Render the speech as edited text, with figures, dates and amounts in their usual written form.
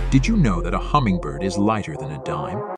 Did you know that a hummingbird is lighter than a dime?